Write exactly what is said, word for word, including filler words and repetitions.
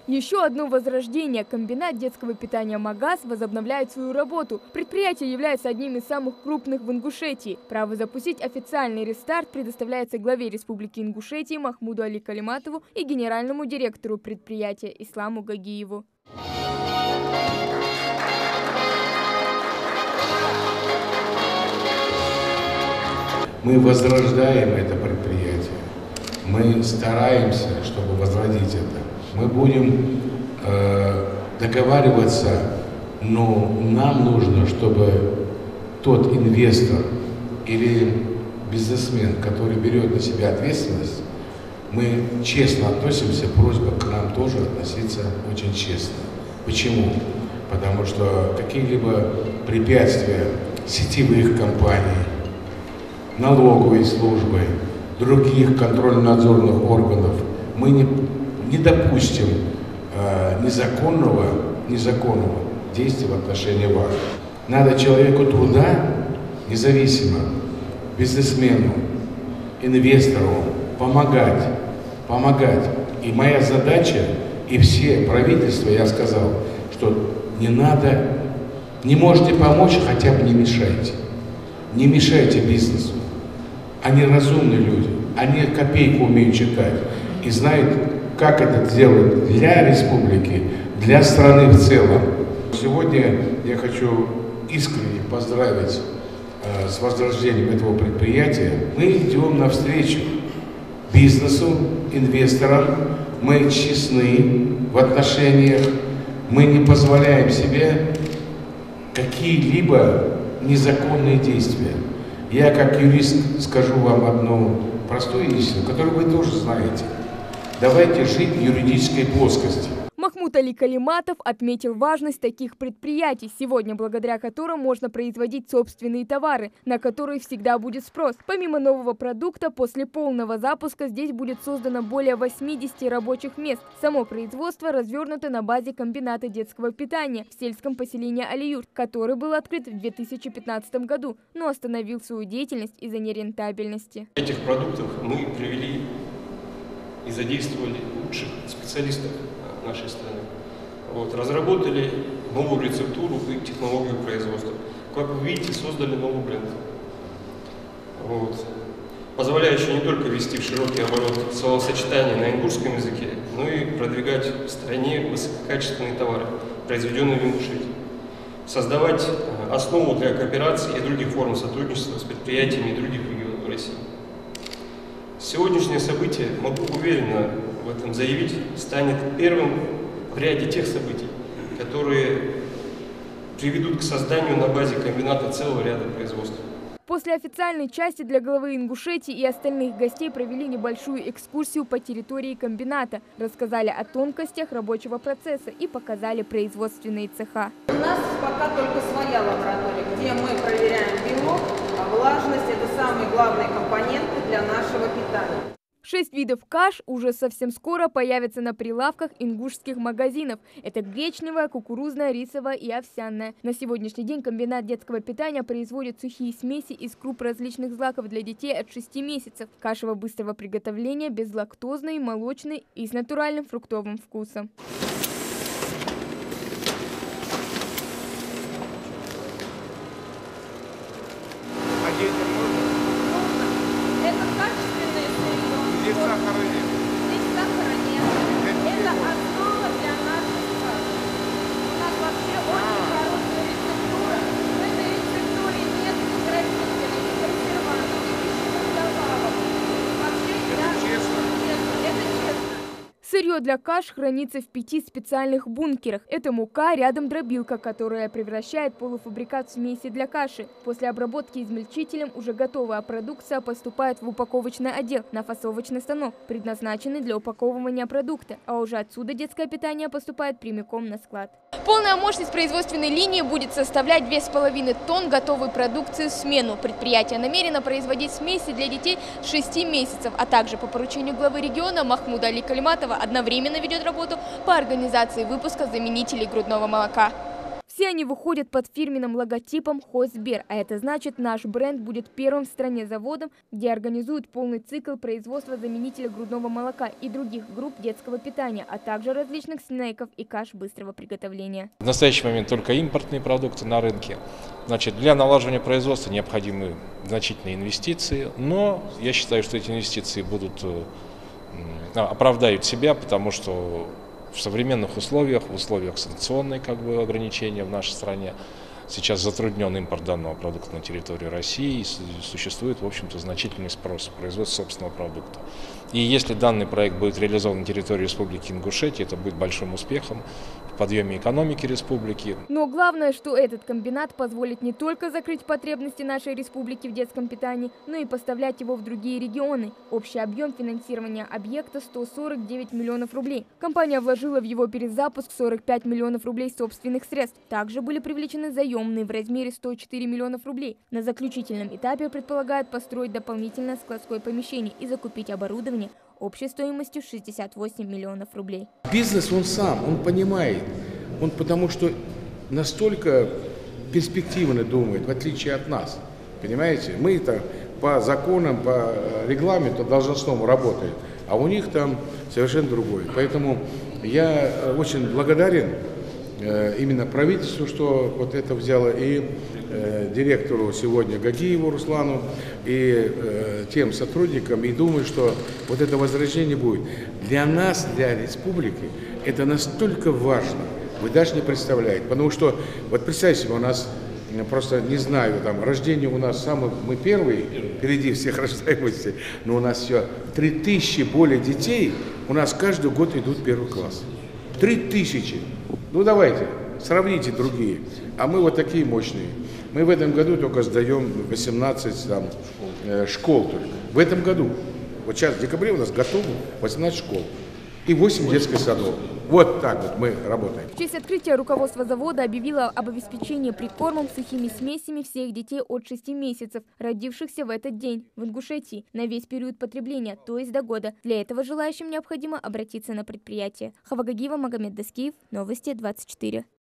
Еще одно возрождение. Комбинат детского питания «Магаз» возобновляет свою работу. Предприятие является одним из самых крупных в Ингушетии. Право запустить официальный рестарт предоставляется главе Республики Ингушетии Махмуду Али Калиматову и генеральному директору предприятия Исламу Гагиеву. Мы возрождаем это предприятие. Мы стараемся, чтобы возродить это. Мы будем э, договариваться, но нам нужно, чтобы тот инвестор или бизнесмен, который берет на себя ответственность, мы честно относимся, просьба к нам тоже относиться очень честно. Почему? Потому что какие-либо препятствия сетевых компаний, налоговой службы, других контрольно-надзорных органов мы не, не допустим э, незаконного, незаконного действия в отношении вас. Надо человеку труда, независимо, бизнесмену, инвестору помогать, помогать. И моя задача, и все правительства, я сказал, что не надо, не можете помочь, хотя бы не мешайте. Не мешайте бизнесу. Они разумные люди, они копейку умеют читать и знают, как это сделать для республики, для страны в целом. Сегодня я хочу искренне поздравить э, с возрождением этого предприятия. Мы идем навстречу бизнесу, инвесторам, мы честны в отношениях, мы не позволяем себе какие-либо незаконные действия. Я, как юрист, скажу вам одну простую истину, которую вы тоже знаете. Давайте жить в юридической плоскости. Махмуд Али Калиматов отметил важность таких предприятий, сегодня благодаря которым можно производить собственные товары, на которые всегда будет спрос. Помимо нового продукта, после полного запуска здесь будет создано более восьмидесяти рабочих мест. Само производство развернуто на базе комбината детского питания в сельском поселении Алиюрт, который был открыт в две тысячи пятнадцатом году, но остановил свою деятельность из-за нерентабельности. Этих продуктов мы привели и задействовали лучших специалистов нашей страны. Вот, разработали новую рецептуру и технологию производства. Как вы видите, создали новый бренд, вот, позволяющий не только ввести в широкий оборот словосочетания на ингушском языке, но и продвигать в стране высококачественные товары, произведенные в Ингушетии. Создавать основу для кооперации и других форм сотрудничества с предприятиями и других регионов России. Сегодняшнее событие, могу уверенно в этом заявить, станет первым в ряде тех событий, которые приведут к созданию на базе комбината целого ряда производств. После официальной части для главы Ингушетии и остальных гостей провели небольшую экскурсию по территории комбината, рассказали о тонкостях рабочего процесса и показали производственные цеха. У нас пока только своя лаборатория, где мы проверяем белок, а влажность – это самые главные компоненты для нашего питания. Шесть видов каш уже совсем скоро появятся на прилавках ингушских магазинов. Это гречневая, кукурузная, рисовая и овсяная. На сегодняшний день комбинат детского питания производит сухие смеси из круп различных злаков для детей от шести месяцев. Кашево быстрого приготовления, безлактозной, молочной и с натуральным фруктовым вкусом. Здесь сахара нет. Здесь сахара нет. Это основа для наших каш. У нас вообще очень хорошая рецептура. В этой рецептуре нет ни красителей, ни консервантов, ни пищевых добавок. Вообще Это честно. Это честно. Сырье для каш хранится в пяти специальных бункерах. Это мука, рядом дробилка, которая превращает полуфабрикат в смеси для каши. После обработки измельчителем уже готовая продукция поступает в упаковочный отдел на фасовочный станок, предназначенный для упаковывания продукта. А уже отсюда детское питание поступает прямиком на склад. Полная мощность производственной линии будет составлять две с половиной тонн готовой продукции в смену. Предприятие намерено производить смеси для детей с шести месяцев, а также по поручению главы региона Махмуда Али Калиматова одновременно ведет работу по организации выпуска заменителей грудного молока. Все они выходят под фирменным логотипом Хозбер, а это значит, наш бренд будет первым в стране заводом, где организуют полный цикл производства заменителя грудного молока и других групп детского питания, а также различных снеков и каш быстрого приготовления. В настоящий момент только импортные продукты на рынке. Значит, для налаживания производства необходимы значительные инвестиции, но я считаю, что эти инвестиции будут оправдают себя, потому что в современных условиях, в условиях санкционной как бы, ограничения в нашей стране, сейчас затруднен импорт данного продукта на территорию России, и существует, в общем-то, значительный спрос в производстве собственного продукта. И если данный проект будет реализован на территории Республики Ингушетия, это будет большим успехом в подъеме экономики республики. Но главное, что этот комбинат позволит не только закрыть потребности нашей республики в детском питании, но и поставлять его в другие регионы. Общий объем финансирования объекта – сто сорок девять миллионов рублей. Компания вложила в его перезапуск сорок пять миллионов рублей собственных средств. Также были привлечены заемные в размере сто четыре миллионов рублей. На заключительном этапе предполагают построить дополнительное складское помещение и закупить оборудование общей стоимостью шестьдесят восемь миллионов рублей. Бизнес он сам, он понимает, он потому что настолько перспективно думает, в отличие от нас. Понимаете, мы-то по законам, по регламенту должностному работаем, а у них там совершенно другое. Поэтому я очень благодарен именно правительству, что вот это взяло, и э, директору сегодня Гагиеву Руслану, и э, тем сотрудникам, и думаю, что вот это возрождение будет. Для нас, для республики, это настолько важно, вы даже не представляете, потому что, вот представьте себе, у нас, просто не знаю, там, рождение у нас самое, мы первые, впереди всех рождаемости, но у нас все три тысячи более детей, у нас каждый год идут в первый класс. Три тысячи. Ну давайте, сравните другие. А мы вот такие мощные. Мы в этом году только сдаем восемнадцать там, э, школ только. В этом году. Вот сейчас в декабре у нас готово восемнадцать школ. И восемь детских садов. Вот так вот мы работаем. В честь открытия руководство завода объявило об обеспечении прикормом сухими смесями всех детей от шести месяцев, родившихся в этот день в Ингушетии, на весь период потребления, то есть до года. Для этого желающим необходимо обратиться на предприятие. Хава Гагиева, Магомед Даскиев, Новости двадцать четыре.